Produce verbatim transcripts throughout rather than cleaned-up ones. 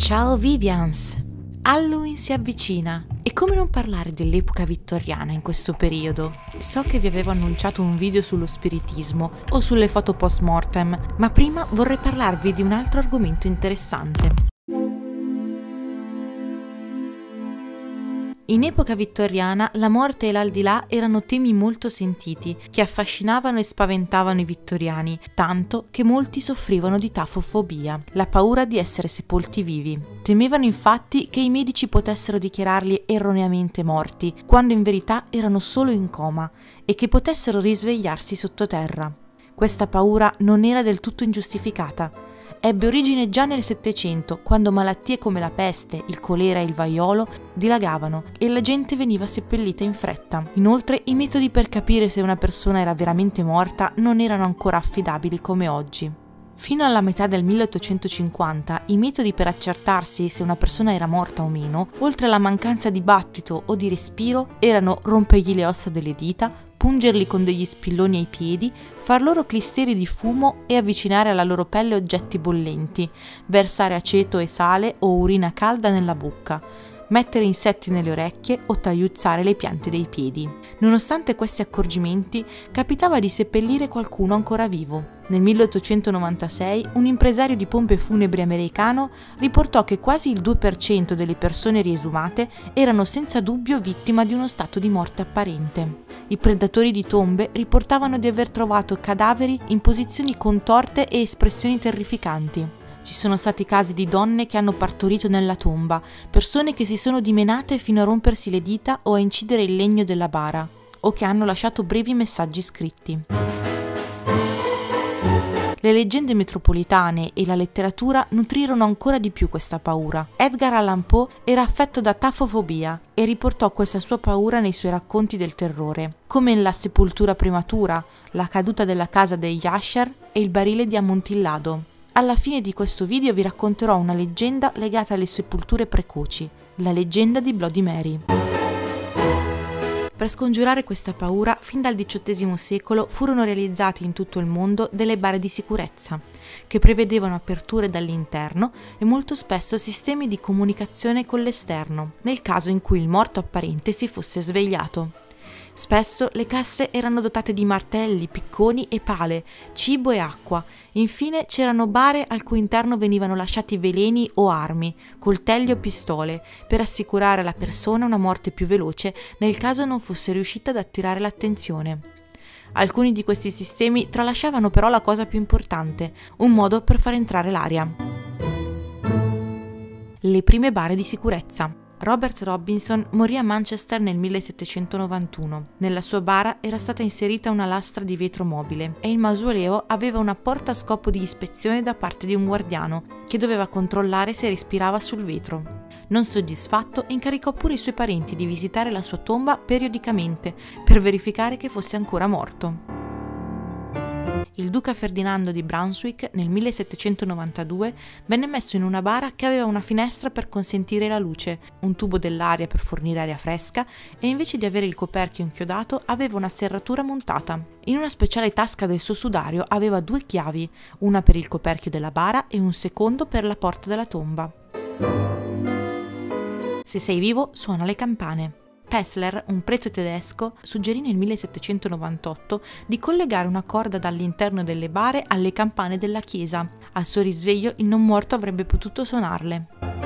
Ciao Vivians! Halloween si avvicina e come non parlare dell'epoca vittoriana in questo periodo? So che vi avevo annunciato un video sullo spiritismo o sulle foto post mortem, ma prima vorrei parlarvi di un altro argomento interessante. In epoca vittoriana la morte e l'aldilà erano temi molto sentiti, che affascinavano e spaventavano i vittoriani, tanto che molti soffrivano di tafofobia, la paura di essere sepolti vivi. Temevano infatti che i medici potessero dichiararli erroneamente morti, quando in verità erano solo in coma, e che potessero risvegliarsi sottoterra. Questa paura non era del tutto ingiustificata. Ebbe origine già nel Settecento, quando malattie come la peste, il colera e il vaiolo dilagavano e la gente veniva seppellita in fretta. Inoltre, i metodi per capire se una persona era veramente morta non erano ancora affidabili come oggi. Fino alla metà del milleottocentocinquanta, i metodi per accertarsi se una persona era morta o meno, oltre alla mancanza di battito o di respiro, erano rompergli le ossa delle dita, pungerli con degli spilloni ai piedi, far loro clisteri di fumo e avvicinare alla loro pelle oggetti bollenti, versare aceto e sale o urina calda nella bocca, mettere insetti nelle orecchie o tagliuzzare le piante dei piedi. Nonostante questi accorgimenti, capitava di seppellire qualcuno ancora vivo. Nel milleottocentonovantasei un impresario di pompe funebri americano riportò che quasi il due per cento delle persone riesumate erano senza dubbio vittima di uno stato di morte apparente. I predatori di tombe riportavano di aver trovato cadaveri in posizioni contorte e espressioni terrificanti. Ci sono stati casi di donne che hanno partorito nella tomba, persone che si sono dimenate fino a rompersi le dita o a incidere il legno della bara, o che hanno lasciato brevi messaggi scritti. Le leggende metropolitane e la letteratura nutrirono ancora di più questa paura. Edgar Allan Poe era affetto da tafofobia e riportò questa sua paura nei suoi racconti del terrore, come in La sepoltura prematura, La caduta della casa degli Usher e Il barile di Amontillado. Alla fine di questo video vi racconterò una leggenda legata alle sepolture precoci, la leggenda di Bloody Mary. Per scongiurare questa paura, fin dal diciottesimo secolo furono realizzate in tutto il mondo delle bare di sicurezza, che prevedevano aperture dall'interno e molto spesso sistemi di comunicazione con l'esterno, nel caso in cui il morto apparente si fosse svegliato. Spesso le casse erano dotate di martelli, picconi e pale, cibo e acqua. Infine c'erano bare al cui interno venivano lasciati veleni o armi, coltelli o pistole, per assicurare alla persona una morte più veloce nel caso non fosse riuscita ad attirare l'attenzione. Alcuni di questi sistemi tralasciavano però la cosa più importante, un modo per far entrare l'aria. Le prime bare di sicurezza. Robert Robinson morì a Manchester nel millesettecentonovantuno. Nella sua bara era stata inserita una lastra di vetro mobile e il mausoleo aveva una porta a scopo di ispezione da parte di un guardiano che doveva controllare se respirava sul vetro. Non soddisfatto, incaricò pure i suoi parenti di visitare la sua tomba periodicamente per verificare che fosse ancora morto. Il duca Ferdinando di Brunswick nel millesettecentonovantadue venne messo in una bara che aveva una finestra per consentire la luce, un tubo dell'aria per fornire aria fresca e invece di avere il coperchio inchiodato aveva una serratura montata. In una speciale tasca del suo sudario aveva due chiavi, una per il coperchio della bara e un secondo per la porta della tomba. Se sei vivo, suona le campane. Pessler, un prete tedesco, suggerì nel millesettecentonovantotto di collegare una corda dall'interno delle bare alle campane della chiesa. Al suo risveglio il non morto avrebbe potuto suonarle.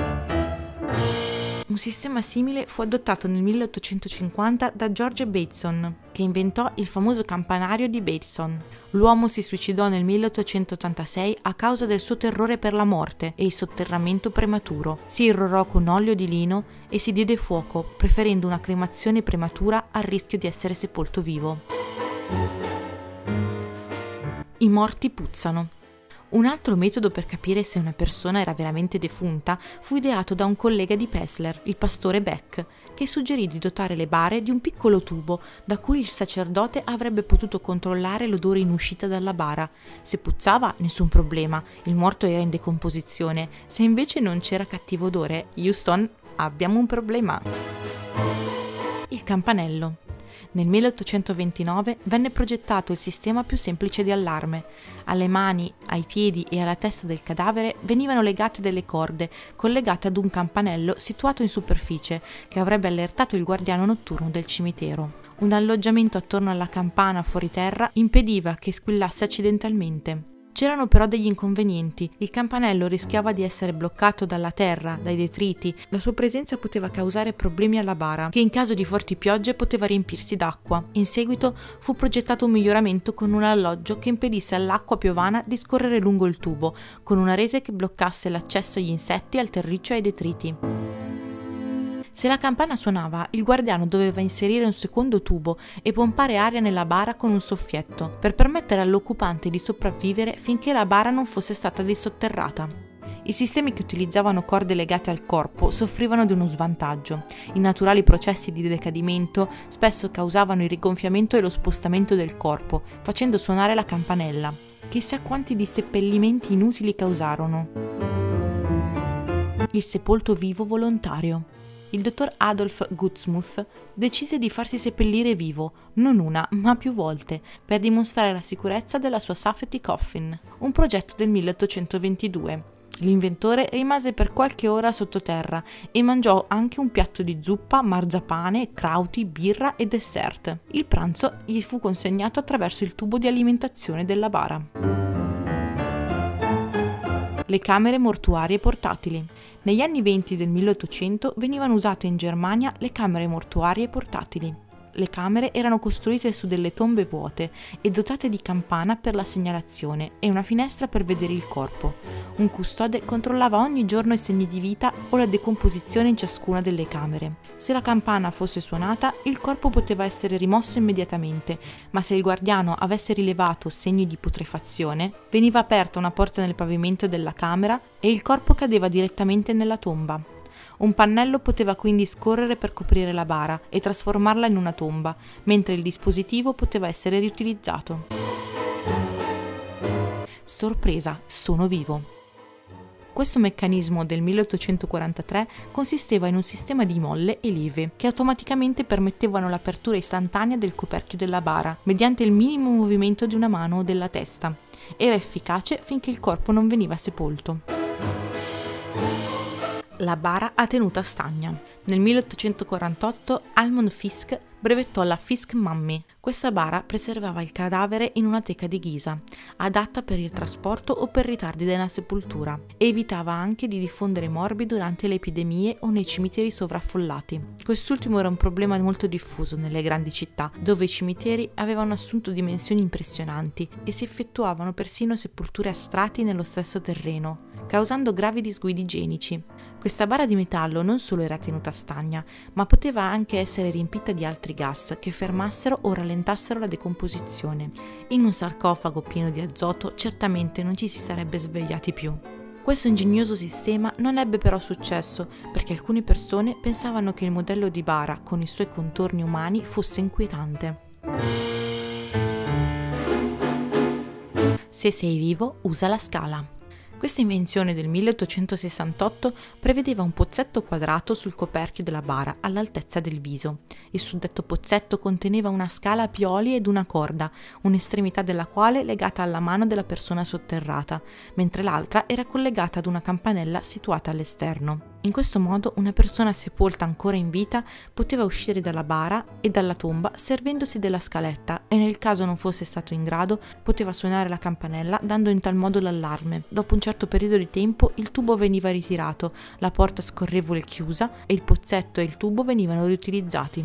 Un sistema simile fu adottato nel milleottocentocinquanta da George Bateson, che inventò il famoso campanario di Bateson. L'uomo si suicidò nel milleottocentottantasei a causa del suo terrore per la morte e il sotterramento prematuro. Si irrorò con olio di lino e si diede fuoco, preferendo una cremazione prematura al rischio di essere sepolto vivo. I morti puzzano. Un altro metodo per capire se una persona era veramente defunta fu ideato da un collega di Pessler, il pastore Beck, che suggerì di dotare le bare di un piccolo tubo da cui il sacerdote avrebbe potuto controllare l'odore in uscita dalla bara. Se puzzava, nessun problema, il morto era in decomposizione. Se invece non c'era cattivo odore, Houston, abbiamo un problema. Il campanello. Nel milleottocentoventinove venne progettato il sistema più semplice di allarme. Alle mani, ai piedi e alla testa del cadavere venivano legate delle corde collegate ad un campanello situato in superficie che avrebbe allertato il guardiano notturno del cimitero. Un alloggiamento attorno alla campana fuori terra impediva che squillasse accidentalmente. C'erano però degli inconvenienti. Il campanello rischiava di essere bloccato dalla terra, dai detriti. La sua presenza poteva causare problemi alla bara, che in caso di forti piogge poteva riempirsi d'acqua. In seguito fu progettato un miglioramento con un alloggio che impedisse all'acqua piovana di scorrere lungo il tubo, con una rete che bloccasse l'accesso agli insetti, al terriccio e ai detriti. Se la campana suonava, il guardiano doveva inserire un secondo tubo e pompare aria nella bara con un soffietto, per permettere all'occupante di sopravvivere finché la bara non fosse stata dissotterrata. I sistemi che utilizzavano corde legate al corpo soffrivano di uno svantaggio. I naturali processi di decadimento spesso causavano il rigonfiamento e lo spostamento del corpo, facendo suonare la campanella. Chissà quanti disseppellimenti inutili causarono. Il sepolto vivo volontario. Il dottor Adolf Gutsmuth decise di farsi seppellire vivo, non una, ma più volte, per dimostrare la sicurezza della sua safety coffin, un progetto del milleottocentoventidue. L'inventore rimase per qualche ora sottoterra e mangiò anche un piatto di zuppa, marzapane, crauti, birra e dessert. Il pranzo gli fu consegnato attraverso il tubo di alimentazione della bara. Le camere mortuarie portatili. Negli anni venti del milleottocento venivano usate in Germania le camere mortuarie portatili. Le camere erano costruite su delle tombe vuote e dotate di campana per la segnalazione e una finestra per vedere il corpo. Un custode controllava ogni giorno i segni di vita o la decomposizione in ciascuna delle camere. Se la campana fosse suonata, il corpo poteva essere rimosso immediatamente, ma se il guardiano avesse rilevato segni di putrefazione, veniva aperta una porta nel pavimento della camera e il corpo cadeva direttamente nella tomba. Un pannello poteva quindi scorrere per coprire la bara e trasformarla in una tomba, mentre il dispositivo poteva essere riutilizzato. Sorpresa, sono vivo! Questo meccanismo del milleottocentoquarantatré consisteva in un sistema di molle e leve che automaticamente permettevano l'apertura istantanea del coperchio della bara mediante il minimo movimento di una mano o della testa. Era efficace finché il corpo non veniva sepolto. La bara a tenuta stagna. Nel milleottocentoquarantotto Almon Fisk brevettò la Fisk Mummy. Questa bara preservava il cadavere in una teca di ghisa, adatta per il trasporto o per ritardi della sepoltura, e evitava anche di diffondere morbi durante le epidemie o nei cimiteri sovraffollati. Quest'ultimo era un problema molto diffuso nelle grandi città, dove i cimiteri avevano assunto dimensioni impressionanti e si effettuavano persino sepolture a strati nello stesso terreno, causando gravi disguidi igienici. Questa bara di metallo non solo era tenuta stagna, ma poteva anche essere riempita di altri gas che fermassero o rallentassero la decomposizione. In un sarcofago pieno di azoto certamente non ci si sarebbe svegliati più. Questo ingegnoso sistema non ebbe però successo, perché alcune persone pensavano che il modello di bara con i suoi contorni umani fosse inquietante. Se sei vivo, usa la scala. Questa invenzione del milleottocentosessantotto prevedeva un pozzetto quadrato sul coperchio della bara all'altezza del viso. Il suddetto pozzetto conteneva una scala a pioli ed una corda, un'estremità della quale legata alla mano della persona sotterrata, mentre l'altra era collegata ad una campanella situata all'esterno. In questo modo una persona sepolta ancora in vita poteva uscire dalla bara e dalla tomba servendosi della scaletta e, nel caso non fosse stato in grado, poteva suonare la campanella dando in tal modo l'allarme. Dopo un certo periodo di tempo il tubo veniva ritirato, la porta scorrevole chiusa e il pozzetto e il tubo venivano riutilizzati.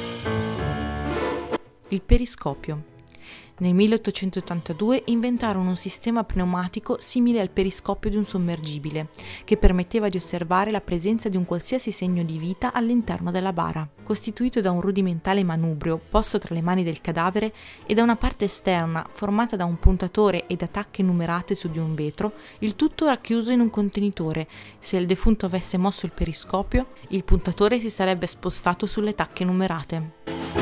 Il periscopio. Nel milleottocentottantadue inventarono un sistema pneumatico simile al periscopio di un sommergibile, che permetteva di osservare la presenza di un qualsiasi segno di vita all'interno della bara. Costituito da un rudimentale manubrio posto tra le mani del cadavere e da una parte esterna formata da un puntatore e da tacche numerate su di un vetro, il tutto racchiuso in un contenitore. Se il defunto avesse mosso il periscopio, il puntatore si sarebbe spostato sulle tacche numerate.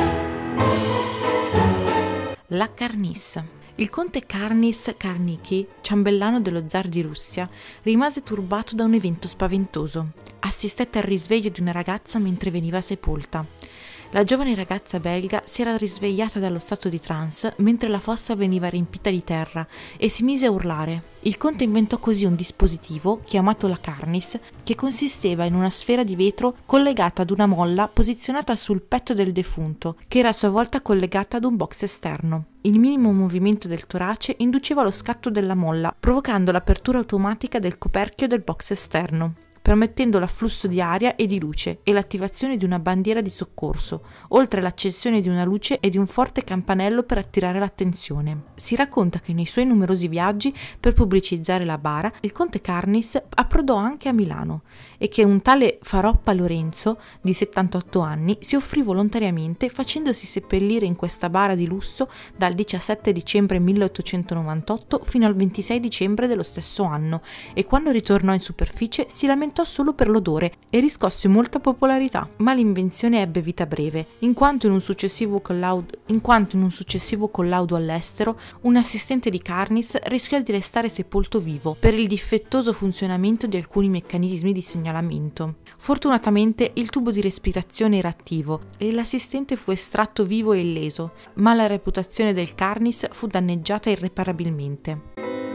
La Carnis. Il conte Karnis Karnicki, ciambellano dello zar di Russia, rimase turbato da un evento spaventoso. Assistette al risveglio di una ragazza mentre veniva sepolta. La giovane ragazza belga si era risvegliata dallo stato di trance mentre la fossa veniva riempita di terra e si mise a urlare. Il conte inventò così un dispositivo, chiamato la Carnis, che consisteva in una sfera di vetro collegata ad una molla posizionata sul petto del defunto, che era a sua volta collegata ad un box esterno. Il minimo movimento del torace induceva lo scatto della molla, provocando l'apertura automatica del coperchio del box esterno, permettendo l'afflusso di aria e di luce e l'attivazione di una bandiera di soccorso, oltre all'accensione di una luce e di un forte campanello per attirare l'attenzione. Si racconta che nei suoi numerosi viaggi per pubblicizzare la bara, il conte Carnis approdò anche a Milano e che un tale Faroppa Lorenzo, di settantotto anni, si offrì volontariamente facendosi seppellire in questa bara di lusso dal diciassette dicembre milleottocentonovantotto fino al ventisei dicembre dello stesso anno e quando ritornò in superficie si lamentò solo per l'odore e riscosse molta popolarità, ma l'invenzione ebbe vita breve, in quanto in un successivo collaudo, in quanto in un successivo collaudo all'estero un assistente di Carnis rischiò di restare sepolto vivo per il difettoso funzionamento di alcuni meccanismi di segnalamento. Fortunatamente il tubo di respirazione era attivo e l'assistente fu estratto vivo e illeso, ma la reputazione del Carnis fu danneggiata irreparabilmente.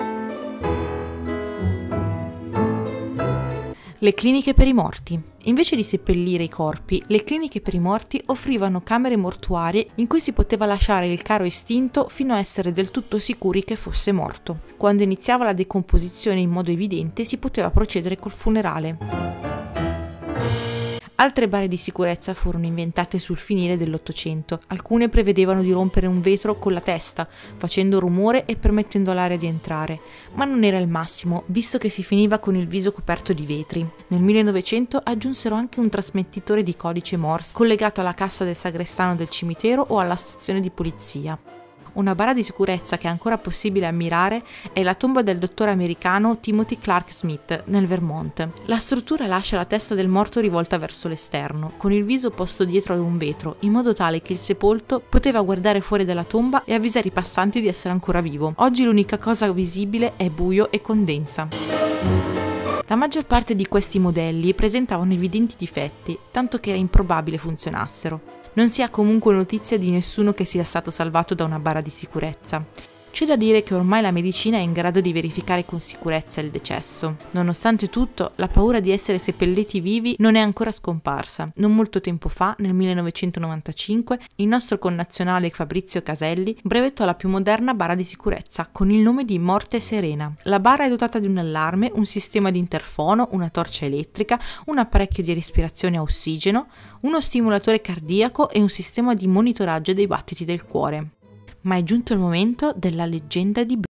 Le cliniche per i morti. Invece di seppellire i corpi, le cliniche per i morti offrivano camere mortuarie in cui si poteva lasciare il caro estinto fino a essere del tutto sicuri che fosse morto. Quando iniziava la decomposizione in modo evidente, si poteva procedere col funerale. Altre bare di sicurezza furono inventate sul finire dell'Ottocento. Alcune prevedevano di rompere un vetro con la testa, facendo rumore e permettendo all'aria di entrare, ma non era il massimo, visto che si finiva con il viso coperto di vetri. Nel millenovecento aggiunsero anche un trasmettitore di codice Morse collegato alla cassa del sagrestano del cimitero o alla stazione di polizia. Una bara di sicurezza che è ancora possibile ammirare è la tomba del dottore americano Timothy Clark Smith nel Vermont. La struttura lascia la testa del morto rivolta verso l'esterno, con il viso posto dietro ad un vetro, in modo tale che il sepolto poteva guardare fuori dalla tomba e avvisare i passanti di essere ancora vivo. Oggi l'unica cosa visibile è buio e condensa. La maggior parte di questi modelli presentavano evidenti difetti, tanto che era improbabile funzionassero. Non si ha comunque notizia di nessuno che sia stato salvato da una bara di sicurezza. C'è da dire che ormai la medicina è in grado di verificare con sicurezza il decesso. Nonostante tutto, la paura di essere seppelliti vivi non è ancora scomparsa. Non molto tempo fa, nel millenovecentonovantacinque, il nostro connazionale Fabrizio Caselli brevettò la più moderna bara di sicurezza, con il nome di Morte Serena. La bara è dotata di un allarme, un sistema di interfono, una torcia elettrica, un apparecchio di respirazione a ossigeno, uno stimolatore cardiaco e un sistema di monitoraggio dei battiti del cuore. Ma è giunto il momento della leggenda di